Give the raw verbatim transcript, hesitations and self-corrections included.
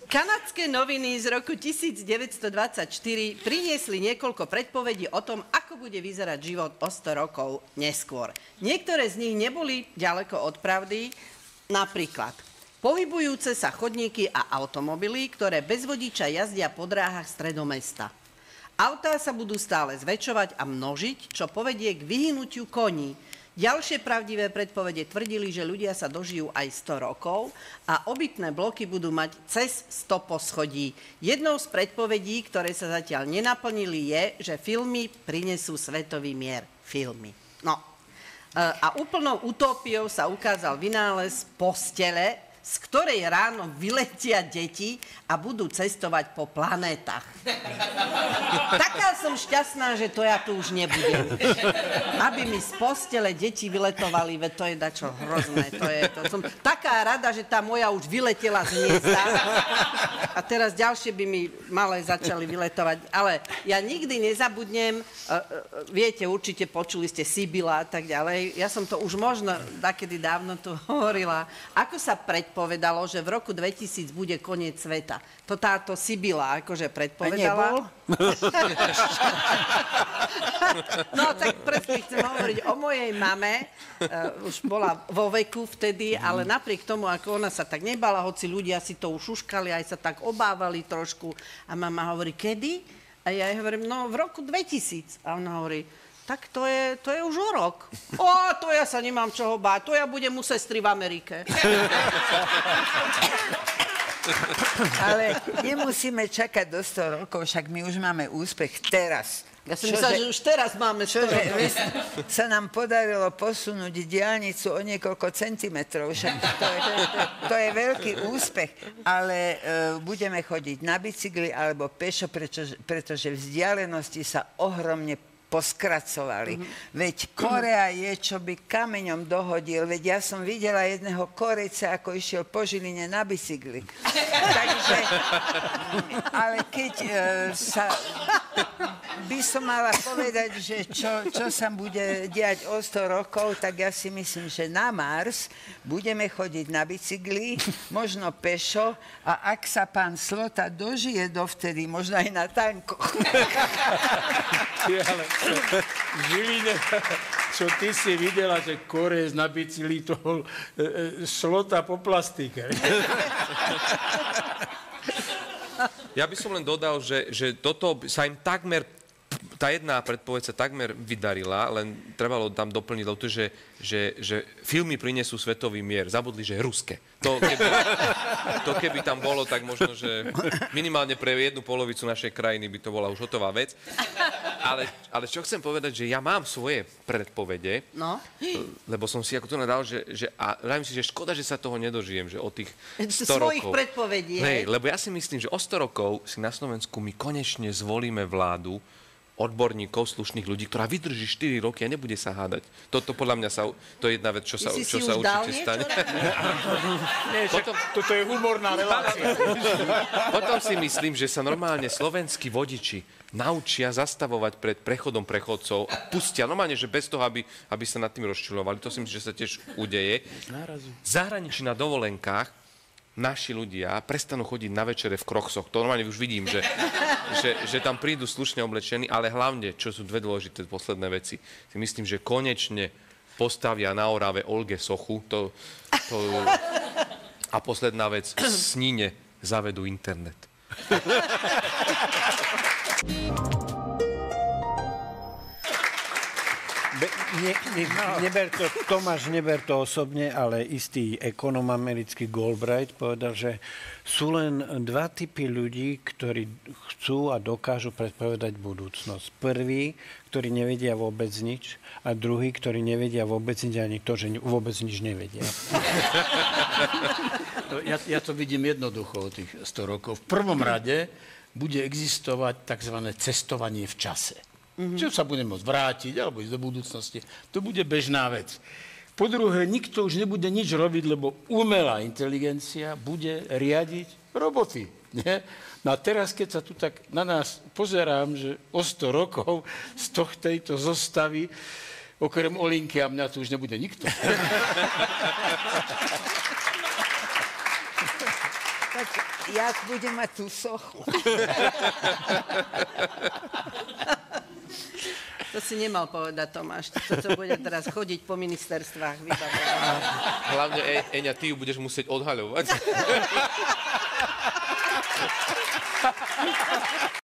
Kanadské noviny z roku devätnásťstodvadsaťštyri priniesli niekoľko predpovedí o tom, ako bude vyzerať život o sto rokov neskôr. Niektoré z nich neboli ďaleko od pravdy, napríklad pohybujúce sa chodníky a automobily, ktoré bez vodiča jazdia po dráhach stredom mesta. Autá sa budú stále zväčšovať a množiť, čo povedie k vyhynutiu koní. Ďalšie pravdivé predpovede tvrdili, že ľudia sa dožijú aj sto rokov a obytné bloky budú mať cez sto poschodí. Jednou z predpovedí, ktoré sa zatiaľ nenaplnili, je, že filmy prinesú svetový mier. Filmy. No. A úplnou utópiou sa ukázal vynález postele, z ktorej ráno vyletia deti a budú cestovať po planétach. Taká som šťastná, že to ja tu už nebudem. Aby mi z postele deti vyletovali, veď to je dačo hrozné. To je, to som taká rada, že tá moja už vyletela z hniezda. A teraz ďalšie by mi malé začali vyletovať. Ale ja nikdy nezabudnem, viete, určite počuli ste Sibila a tak ďalej. Ja som to už možno takedy dávno tu hovorila. Ako sa predpovedalo, že v roku dvetisíc bude koniec sveta. To táto Sibila akože predpovedala. No tak presne chcem hovoriť o mojej mame. Uh, už bola vo veku vtedy, ale napriek tomu, ako ona sa tak nebala, hoci ľudia si to už šuškali, aj sa tak obávali trošku. A mama hovorí, kedy? A ja jej hovorím, no v roku dvetisíc. A ona hovorí, tak to je, to je už o rok. O, to ja sa nemám čoho báť, to ja budem u sestry v Amerike. Ale nemusíme čakať do sto rokov, však my už máme úspech teraz. Ja som myslela, že už teraz máme sto rokov. Sa nám podarilo posunúť diaľnicu o niekoľko centimetrov, však to je, to je veľký úspech. Ale uh, budeme chodiť na bicykli alebo pešo, pretože, pretože vzdialenosti sa ohromne poskracovali. Mm-hmm. Veď Korea je, čo by kameňom dohodil. Veď ja som videla jedného Korejca, ako išiel po Žiline na bicykli. Takže, ale keď e, sa by som mala povedať, že čo, čo sa bude diať o sto rokov, tak ja si myslím, že na Mars budeme chodiť na bicykli, možno pešo, a ak sa pán Slota dožije dovtedy, možno aj na tankoch. V Žiline, čo ty si videla, že Korejec na bicykli toho e, e, Slota po plastike. Ja by som len dodal, že, že toto sa im takmer, tá jedna predpoveď sa takmer vydarila, len trebalo tam doplniť to, že, že, že filmy prinesú svetový mier. Zabudli, že je ruské. To keby, to keby tam bolo, tak možno, že minimálne pre jednu polovicu našej krajiny by to bola už hotová vec. Ale, ale čo chcem povedať, že ja mám svoje predpovede, no? Lebo som si ako to nadal, že, že a vravím si, že škoda, že sa toho nedožijem, že o tých sto svojich rokov. predpovedí. Hej, lebo ja si myslím, že o sto rokov si na Slovensku my konečne zvolíme vládu odborníkov, slušných ľudí, ktorá vydrží štyri roky a nebude sa hádať. Toto podľa mňa sa, to je jedna vec, čo sa, čo sa určite stane. Nie, potom, toto je humorná relácia. Potom si myslím, že sa normálne slovenskí vodiči naučia zastavovať pred prechodom prechodcov a pustia, normálne, že bez toho, aby, aby sa nad tým rozčilovali. To si myslím, že sa tiež udeje. V zahraničí na dovolenkách naši ľudia prestanú chodiť na večere v kroksoch. To normálne už vidím, že, že, že tam prídu slušne oblečení, ale hlavne, čo sú dve dôležité posledné veci, si myslím, že konečne postavia na Orave Olge sochu. To, to... A posledná vec, v Sníne zavedú internet. Be, ne, ne, neber to, Tomáš, neber to osobne, ale istý ekonom americký Galbraith povedal, že sú len dva typy ľudí, ktorí chcú a dokážu predpovedať budúcnosť. Prvý, ktorí nevedia vôbec nič, a druhý, ktorí nevedia vôbec nič, ani to, že vôbec nič nevedia. Ja, ja to vidím jednoducho o tých sto rokov. V prvom rade bude existovať tzv. Cestovanie v čase. Mm-hmm. Čo sa bude môcť vrátiť, alebo ísť do budúcnosti. To bude bežná vec. Po druhé, nikto už nebude nič robiť, lebo umelá inteligencia bude riadiť roboty. Nie? No a teraz, keď sa tu tak na nás pozerám, že o sto rokov z tejto zostavy, okrem Olinky a mňa tu už nebude nikto. Tak jak budem mať tú sochu? To si nemal povedať, Tomáš. To, čo bude teraz chodiť po ministerstvách. Vybavované. Hlavne, e, Eňa, ty ju budeš musieť odhaľovať.